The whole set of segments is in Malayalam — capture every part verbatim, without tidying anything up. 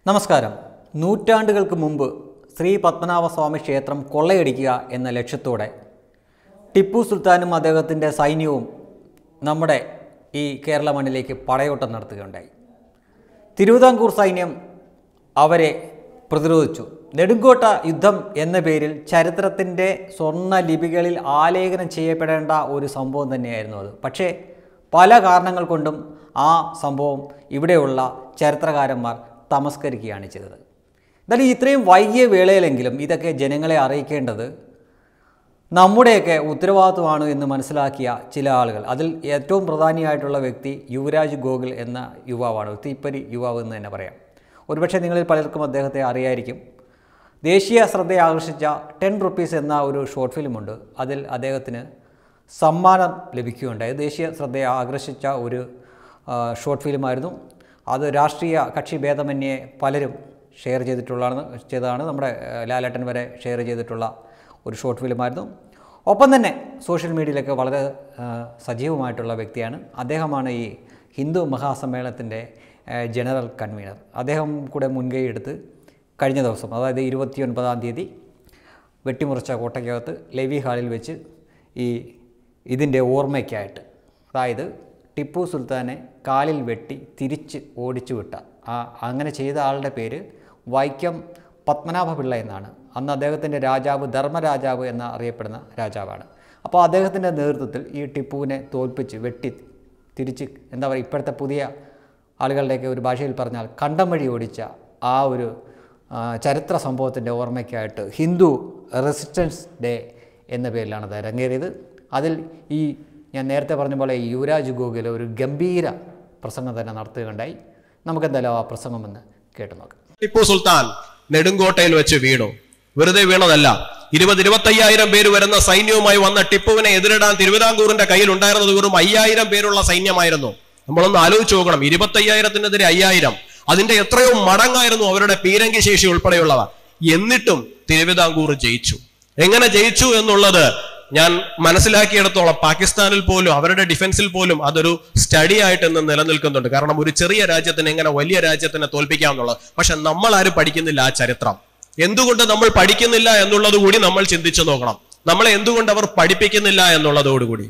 നമസ്കാരം. നൂറ്റാണ്ടുകൾക്ക് മുമ്പ് ശ്രീ പത്മനാഭസ്വാമി ക്ഷേത്രം കൊള്ളയടിക്കുക എന്ന ലക്ഷ്യത്തോടെ ടിപ്പു സുൽത്താനും അദ്ദേഹത്തിൻ്റെ സൈന്യവും നമ്മുടെ ഈ കേരള മണ്ണിലേക്ക് പടയോട്ടം നടത്തുകയുണ്ടായി. തിരുവിതാംകൂർ സൈന്യം അവരെ പ്രതിരോധിച്ചു. നെടുങ്കോട്ട യുദ്ധം എന്ന പേരിൽ ചരിത്രത്തിൻ്റെ സ്വർണ്ണ ലിപികളിൽ ആലേഖനം ചെയ്യപ്പെടേണ്ട ഒരു സംഭവം തന്നെയായിരുന്നു അത്. പക്ഷേ പല കാരണങ്ങൾ കൊണ്ടും ആ സംഭവം ഇവിടെയുള്ള ചരിത്രകാരന്മാർ തമസ്കരിക്കുകയാണ് ചെയ്തത്. എന്നാലും ഇത്രയും വൈകിയ വേളയിലെങ്കിലും ഇതൊക്കെ ജനങ്ങളെ അറിയിക്കേണ്ടത് നമ്മുടെയൊക്കെ ഉത്തരവാദിത്വമാണ് എന്ന് മനസ്സിലാക്കിയ ചില ആളുകൾ. അതിൽ ഏറ്റവും പ്രധാനിയായിട്ടുള്ള വ്യക്തി യുവരാജ് ഗോകുൽ എന്ന യുവാവാണ്. തീപ്പരി യുവാവ് എന്ന് തന്നെ പറയാം. ഒരുപക്ഷെ നിങ്ങളിൽ പലർക്കും അദ്ദേഹത്തെ അറിയായിരിക്കും. ദേശീയ ശ്രദ്ധയെ ആകർഷിച്ച ടെൻ റുപ്പീസ് എന്ന ഒരു ഷോർട്ട് ഫിലിമുണ്ട്. അതിൽ അദ്ദേഹത്തിന് സമ്മാനം ലഭിക്കുകയുണ്ടായി. ദേശീയ ശ്രദ്ധയെ ആകർഷിച്ച ഒരു ഷോർട്ട് ഫിലിമായിരുന്നു അത്. രാഷ്ട്രീയ കക്ഷി ഭേദമന്യേ പലരും ഷെയർ ചെയ്തിട്ടുള്ളതാണ് ചെയ്തതാണ് നമ്മുടെ ലാലേട്ടൻ വരെ ഷെയർ ചെയ്തിട്ടുള്ള ഒരു ഷോർട്ട് ഫിലിമായിരുന്നു. ഒപ്പം തന്നെ സോഷ്യൽ മീഡിയയിലൊക്കെ വളരെ സജീവമായിട്ടുള്ള വ്യക്തിയാണ്. അദ്ദേഹമാണ് ഈ ഹിന്ദു മഹാസമ്മേളനത്തിൻ്റെ ജനറൽ കൺവീനർ. അദ്ദേഹം കൂടെ മുൻകൈ എടുത്ത് കഴിഞ്ഞ ദിവസം, അതായത് ഇരുപത്തി ഒൻപതാം തീയതി വെട്ടിമുറിച്ച കോട്ടയ്ക്കകത്ത് ലെവി ഹാളിൽ വെച്ച് ഈ ഇതിൻ്റെ ഓർമ്മയ്ക്കായിട്ട്, അതായത് ടിപ്പു സുൽത്താനെ കാലിൽ വെട്ടി തിരിച്ച് ഓടിച്ചു വിട്ട ആ അങ്ങനെ ചെയ്ത ആളുടെ പേര് വൈക്കം പത്മനാഭ പിള്ള എന്നാണ്. അന്ന് അദ്ദേഹത്തിൻ്റെ രാജാവ് ധർമ്മരാജാവ് എന്ന അറിയപ്പെടുന്ന രാജാവാണ്. അപ്പോൾ അദ്ദേഹത്തിൻ്റെ നേതൃത്വത്തിൽ ഈ ടിപ്പുവിനെ തോൽപ്പിച്ച് വെട്ടി തിരിച്ച്, എന്താ പറയുക, ഇപ്പോഴത്തെ പുതിയ ആളുകളുടെയൊക്കെ ഒരു ഭാഷയിൽ പറഞ്ഞാൽ കണ്ടം വഴി ഓടിച്ച ആ ഒരു ചരിത്ര സംഭവത്തിൻ്റെ ഓർമ്മയ്ക്കായിട്ട് ഹിന്ദു റെസിസ്റ്റൻസ് ഡേ എന്ന പേരിലാണ് അത് അരങ്ങേറിയത്. അതിൽ ഈ ഞാൻ നേരത്തെ പറഞ്ഞ പോലെ യുവരാജ് ഗോകുൽ ഒരു ഗംഭീര പ്രസംഗം തന്നെ നടത്തുകയുണ്ടായി. നമുക്കെന്തായാലും ആ പ്രസംഗം ഒന്ന് കേട്ടു നോക്കാം. ടിപ്പു സുൽത്താൻ നെടുങ്കോട്ടയിൽ വെച്ച് വീണു. വെറുതെ വീണതല്ല. ഇരുപത് ഇരുപത്തയ്യായിരം പേര് വരുന്ന സൈന്യവുമായി വന്ന ടിപ്പുവിനെ എതിരിടാൻ തിരുവിതാംകൂറിന്റെ കയ്യിൽ ഉണ്ടായിരുന്നത് വെറും അയ്യായിരം പേരുള്ള സൈന്യമായിരുന്നു. നമ്മളൊന്ന് ആലോചിച്ച് നോക്കണം. ഇരുപത്തയ്യായിരത്തിനെതിരെ അയ്യായിരം, അതിന്റെ എത്രയോ മടങ്ങായിരുന്നു അവരുടെ പീരങ്കി ശേഷി ഉൾപ്പെടെയുള്ളവ. എന്നിട്ടും തിരുവിതാംകൂർ ജയിച്ചു. എങ്ങനെ ജയിച്ചു എന്നുള്ളത് ഞാൻ മനസ്സിലാക്കിയിടത്തോളം പാകിസ്ഥാനിൽ പോലും അവരുടെ ഡിഫൻസിൽ പോലും അതൊരു സ്റ്റഡി ആയിട്ട് ഇന്ന് നിലനിൽക്കുന്നുണ്ട്. കാരണം ഒരു ചെറിയ രാജ്യത്തിന് എങ്ങനെ വലിയ രാജ്യത്തിനെ തോൽപ്പിക്കാമെന്നുള്ളത്. പക്ഷെ നമ്മൾ ആരും പഠിക്കുന്നില്ല ആ ചരിത്രം. എന്തുകൊണ്ട് നമ്മൾ പഠിക്കുന്നില്ല എന്നുള്ളത് കൂടി നമ്മൾ ചിന്തിച്ചു നോക്കണം. നമ്മളെ എന്തുകൊണ്ട് അവർ പഠിപ്പിക്കുന്നില്ല എന്നുള്ളതോടുകൂടി.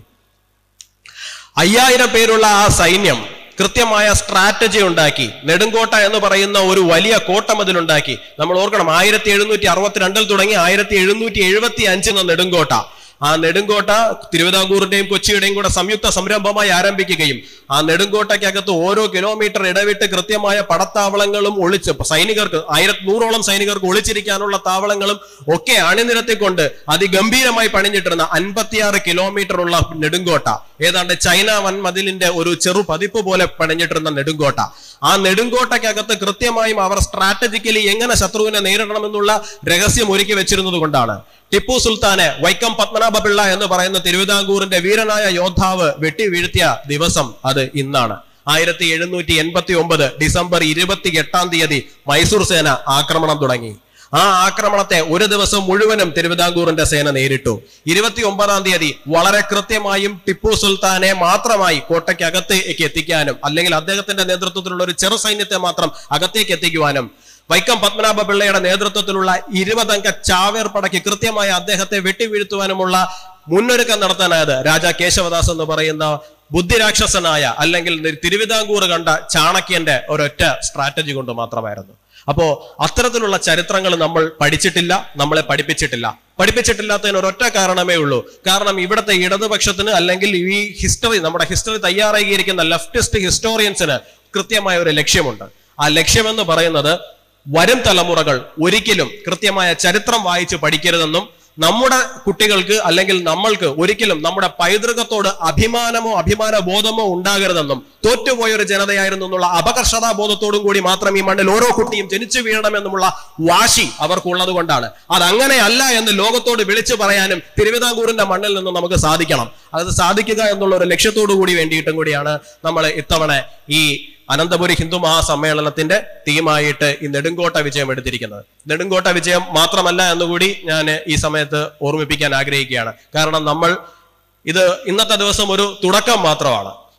അയ്യായിരം പേരുള്ള ആ സൈന്യം കൃത്യമായ സ്ട്രാറ്റജി ഉണ്ടാക്കി നെടുങ്കോട്ട എന്ന് പറയുന്ന ഒരു വലിയ കോട്ടമതിലുണ്ടാക്കി. നമ്മൾ ഓർക്കണം, ആയിരത്തി എഴുന്നൂറ്റി അറുപത്തിരണ്ടിൽ തുടങ്ങി ആയിരത്തി എഴുന്നൂറ്റി എഴുപത്തി അഞ്ചിന് നെടുങ്കോട്ട. ആ നെടുങ്കോട്ട തിരുവിതാംകൂറിന്റെയും കൊച്ചിയുടെയും കൂടെ സംയുക്ത സംരംഭമായി ആരംഭിക്കുകയും ആ നെടുങ്കോട്ടയ്ക്കകത്ത് ഓരോ കിലോമീറ്റർ ഇടവിട്ട് കൃത്യമായ പടത്താവളങ്ങളും ഒളിച്ച് സൈനികർക്ക് ആയിരത്തി നൂറോളം സൈനികർക്ക് ഒളിച്ചിരിക്കാനുള്ള താവളങ്ങളും ഒക്കെ അണിനിരത്തിക്കൊണ്ട് അതിഗംഭീരമായി പണിഞ്ഞിട്ടിരുന്ന അൻപത്തിയാറ് കിലോമീറ്റർ ഉള്ള നെടുങ്കോട്ട, ഏതാണ്ട് ചൈന വൻമതിലിന്റെ ഒരു ചെറു പതിപ്പ് പോലെ പണിഞ്ഞിട്ടിരുന്ന നെടുങ്കോട്ട. ആ നെടുങ്കോട്ടയ്ക്കകത്ത് കൃത്യമായും അവർ സ്ട്രാറ്റജിക്കലി എങ്ങനെ ശത്രുവിനെ നേരിടണമെന്നുള്ള രഹസ്യം ഒരുക്കി വെച്ചിരുന്നത് കൊണ്ടാണ് ടിപ്പു സുൽത്താനെ വൈക്കം പത്മനാഭ പിള്ള എന്ന് പറയുന്ന തിരുവിതാംകൂറിന്റെ വീരനായ യോദ്ധാവ് വെട്ടി വീഴ്ത്തിയ ദിവസം അത് ഇന്നാണ്. ആയിരത്തി എഴുന്നൂറ്റി എൺപത്തി ഒമ്പത് ഡിസംബർ ഇരുപത്തി എട്ടാം തീയതി മൈസൂർ സേന ആക്രമണം തുടങ്ങി. ആ ആക്രമണത്തെ ഒരു ദിവസം മുഴുവനും തിരുവിതാംകൂറിന്റെ സേന നേരിട്ടു. ഇരുപത്തി ഒമ്പതാം തീയതി വളരെ കൃത്യമായും ടിപ്പു സുൽത്താനെ മാത്രമായി കോട്ടയ്ക്കകത്തേക്ക് എത്തിക്കാനും അല്ലെങ്കിൽ അദ്ദേഹത്തിന്റെ നേതൃത്വത്തിലുള്ള ഒരു ചെറു സൈന്യത്തെ മാത്രം അകത്തേക്ക് എത്തിക്കുവാനും വൈക്കം പത്മനാഭ പിള്ളയുടെ നേതൃത്വത്തിലുള്ള ഇരുപതംഗ ചാവേർ പടയ്ക്ക് കൃത്യമായി അദ്ദേഹത്തെ വെട്ടിവീഴ്ത്തുവാനുമുള്ള മുന്നൊരുക്കം നടത്താനായത് രാജാ കേശവദാസ് എന്ന് പറയുന്ന ബുദ്ധിരാക്ഷസനായ അല്ലെങ്കിൽ തിരുവിതാംകൂർ കണ്ട ചാണക്യന്റെ ഒരൊറ്റ സ്ട്രാറ്റജി കൊണ്ട് മാത്രമായിരുന്നു. അപ്പോ അത്തരത്തിലുള്ള ചരിത്രങ്ങൾ നമ്മൾ പഠിച്ചിട്ടില്ല, നമ്മളെ പഠിപ്പിച്ചിട്ടില്ല. പഠിപ്പിച്ചിട്ടില്ലാത്തതിന് ഒരൊറ്റ കാരണമേ ഉള്ളൂ. കാരണം ഇവിടുത്തെ ഇടതുപക്ഷത്തിന് അല്ലെങ്കിൽ ഈ ഹിസ്റ്ററി നമ്മുടെ ഹിസ്റ്ററി തയ്യാറാക്കിയിരിക്കുന്ന ലെഫ്റ്റിസ്റ്റ് ഹിസ്റ്റോറിയൻസിന് കൃത്യമായ ഒരു ലക്ഷ്യമുണ്ട്. ആ ലക്ഷ്യമെന്ന് പറയുന്നത് വരും തലമുറകൾ ഒരിക്കലും കൃത്യമായ ചരിത്രം വായിച്ച് പഠിക്കരുതെന്നും നമ്മുടെ കുട്ടികൾക്ക് അല്ലെങ്കിൽ നമ്മൾക്ക് ഒരിക്കലും നമ്മുടെ പൈതൃകത്തോട് അഭിമാനമോ അഭിമാന ബോധമോ ഉണ്ടാകരുതെന്നും തോറ്റുപോയ ഒരു ജനതയായിരുന്നു എന്നുള്ള അപകർഷതാ ബോധത്തോടും കൂടി മാത്രം ഈ മണ്ണിൽ ഓരോ കുട്ടിയും ജനിച്ചു വീഴണമെന്നുമുള്ള വാശി അവർക്കുള്ളത് കൊണ്ടാണ്. അതങ്ങനെയല്ല എന്ന് ലോകത്തോട് വിളിച്ചു പറയാനും തിരുവിതാംകൂറിന്റെ മണ്ണിൽ നിന്ന് നമുക്ക് സാധിക്കണം. അത് സാധിക്കുക എന്നുള്ള ഒരു ലക്ഷ്യത്തോടു കൂടി വേണ്ടിയിട്ടും കൂടിയാണ് നമ്മൾ ഇത്തവണ ഈ അനന്തപുരി ഹിന്ദു മഹാസമ്മേളനത്തിന്റെ തീമായിട്ട് ഈ നെടുങ്കോട്ട വിജയം എടുത്തിരിക്കുന്നത്. നെടുങ്കോട്ട വിജയം മാത്രമല്ല എന്നുകൂടി ഞാൻ ഈ സമയത്ത് ഓർമ്മിപ്പിക്കാൻ ആഗ്രഹിക്കുകയാണ്. കാരണം നമ്മൾ ഇത് ഇന്നത്തെ ദിവസം ഒരു തുടക്കം മാത്രമാണ്.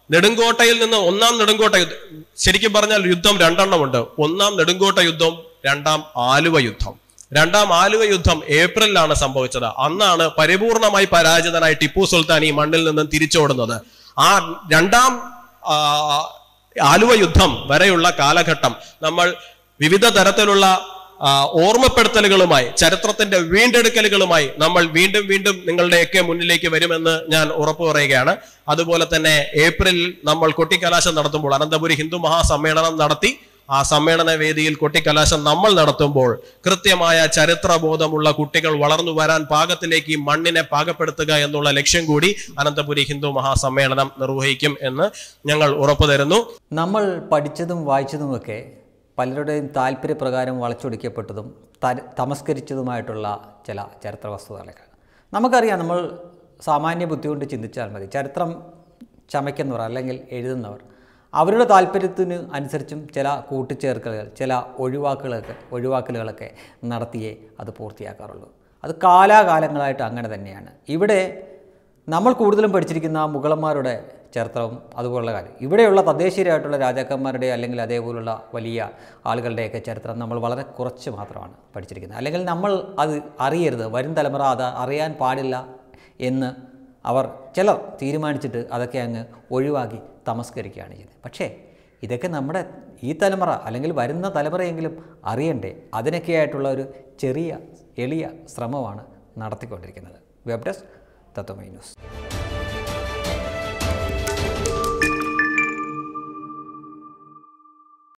നെടുങ്കോട്ടയിൽ നിന്ന് ഒന്നാം നെടുങ്കോട്ട യുദ്ധം, ശരിക്കും പറഞ്ഞാൽ യുദ്ധം രണ്ടെണ്ണമുണ്ട്. ഒന്നാം നെടുങ്കോട്ട യുദ്ധം, രണ്ടാം ആലുവ യുദ്ധം. രണ്ടാം ആലുവ യുദ്ധം ഏപ്രിലാണ് സംഭവിച്ചത്. അന്നാണ് പരിപൂർണമായി പരാജിതനായി ടിപ്പു സുൽത്താൻ ഈ മണ്ണിൽ നിന്നും തിരിച്ചോടുന്നത്. ആ രണ്ടാം ആലുവ യുദ്ധം വരെയുള്ള കാലഘട്ടം നമ്മൾ വിവിധ തരത്തിലുള്ള ഓർമ്മപ്പെടുത്തലുകളുമായി, ചരിത്രത്തിന്റെ വീണ്ടെടുക്കലുകളുമായി നമ്മൾ വീണ്ടും വീണ്ടും നിങ്ങളുടെയൊക്കെ മുന്നിലേക്ക് വരുമെന്ന് ഞാൻ ഉറപ്പു പറയുകയാണ്. അതുപോലെ തന്നെ ഏപ്രിലിൽ നമ്മൾ കൊട്ടിക്കലാശം നടത്തുമ്പോൾ, അനന്തപുരി ഹിന്ദു മഹാസമ്മേളനം നടത്തി, ആ സമ്മേളന വേദിയിൽ കൊട്ടിക്കലാശം നമ്മൾ നടത്തുമ്പോൾ കൃത്യമായ ചരിത്രബോധമുള്ള കുട്ടികൾ വളർന്നു വരാൻ പാകത്തിലേക്ക് ഈ മണ്ണിനെ പാകപ്പെടുത്തുക എന്നുള്ള ലക്ഷ്യം കൂടി അനന്തപുരി ഹിന്ദു മഹാസമ്മേളനം നിർവഹിക്കും എന്ന് ഞങ്ങൾ ഉറപ്പു തരുന്നു. നമ്മൾ പഠിച്ചതും വായിച്ചതുമൊക്കെ പലരുടെയും താല്പര്യപ്രകാരം വളച്ചൊടിക്കപ്പെട്ടതും തമസ്കരിച്ചതുമായിട്ടുള്ള ചില ചരിത്ര വസ്തുതകളൊക്കെ നമുക്കറിയാം. നമ്മൾ സാമാന്യ ബുദ്ധി കൊണ്ട് ചിന്തിച്ചാൽ മതി. ചരിത്രം ചമയ്ക്കുന്നവർ അല്ലെങ്കിൽ എഴുതുന്നവർ അവരുടെ താല്പര്യത്തിന് അനുസരിച്ചും ചില കൂട്ടിച്ചേർക്കലുകൾ, ചില ഒഴിവാക്കലുകളൊക്കെ ഒഴിവാക്കലുകളൊക്കെ നടത്തിയേ അത് പൂർത്തിയാക്കാറുള്ളൂ. അത് കാലാകാലങ്ങളായിട്ട് അങ്ങനെ തന്നെയാണ്. ഇവിടെ നമ്മൾ കൂടുതലും പഠിച്ചിരിക്കുന്ന മുഗളന്മാരുടെ ചരിത്രവും അതുപോലുള്ള കാര്യം, ഇവിടെയുള്ള തദ്ദേശീയരായിട്ടുള്ള രാജാക്കന്മാരുടെ അല്ലെങ്കിൽ അതേപോലുള്ള വലിയ ആളുകളുടെയൊക്കെ ചരിത്രം നമ്മൾ വളരെ കുറച്ച് മാത്രമാണ് പഠിച്ചിരിക്കുന്നത്. അല്ലെങ്കിൽ നമ്മൾ അത് അറിയരുത്, വരും തലമുറ അത് അറിയാൻ പാടില്ല എന്ന് അവർ ചിലർ തീരുമാനിച്ചിട്ട് അതൊക്കെ അങ്ങ് ഒഴിവാക്കി തമസ്കരിക്കുകയാണ് ചെയ്യുന്നത്. പക്ഷേ ഇതൊക്കെ നമ്മുടെ ഈ തലമുറ അല്ലെങ്കിൽ വരുന്ന തലമുറയെങ്കിലും അറിയണ്ടേ? അതിനൊക്കെയായിട്ടുള്ള ഒരു ചെറിയ എളിയ ശ്രമമാണ് നടത്തിക്കൊണ്ടിരിക്കുന്നത്. Web desk Tattvamayi news.